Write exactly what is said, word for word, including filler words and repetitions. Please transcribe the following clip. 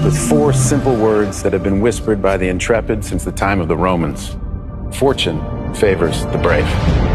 with four simple words that have been whispered by the intrepid since the time of the Romans. Fortune favors the brave.